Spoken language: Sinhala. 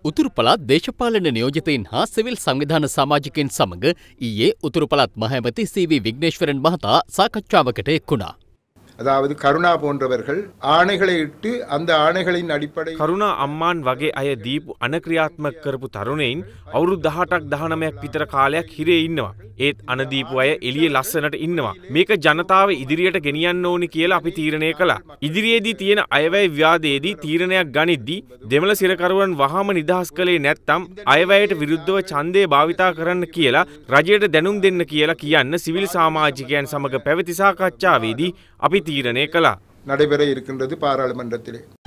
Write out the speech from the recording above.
උතුරු පළාත් දේශපාලන නියෝජිතයින් හා සිවිල් සංවිධාන සමාජිකයින් සමග ඊයේ උතුරු පළාත් මහ ඇමති සී.වී. විග්නේශ්වරන් මහතා සාකච්ඡාවකට එක් වුණා. அதாவது கருணா போன்றவர்கள் ஆணைகளை இட்டு அந்த ஆணைகளின் அடிப்படையில் කරුණා අම්මාන් වගේ අය දීපු අනක්‍රියාත්මක කරපු තරුණයින් අවුරුදු 18ක් 19ක් විතර කාලයක් හිරේ ඉන්නවා. ඒත් අනදීපු අය එළියේ ලස්සනට ඉන්නවා. මේක ජනතාව ඉදිරියට ගෙනියන්න ඕනි කියලා අපි තීරණය කළා. ඉදිරියේදී තියෙන අයවැය විවාදයේදී තීරණයක් ගනිද්දී දෙමළ සිරකරුවන් වහාම නිදහස් කළේ නැත්නම් අයවැයට විරුද්ධව ඡන්දය භාවිතා කරන්න කියලා රජයට දැනුම් දෙන්න කියලා කියන්න සිවිල් සමාජිකයන් සමග පැවති සාකච්ඡාවේදී අපි தீரனே கலா நடைபெற இருக்கின்றது பாராளுமன்றத்திலே.